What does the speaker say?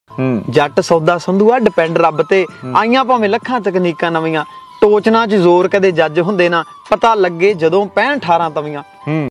जट सौदा संधूआ डिपेंड रब ते आईयां भावें लखां तकनीकां नवीं टोचना च जोर कदे जज हुंदे ना पता लगे जदों 65 18 तवियां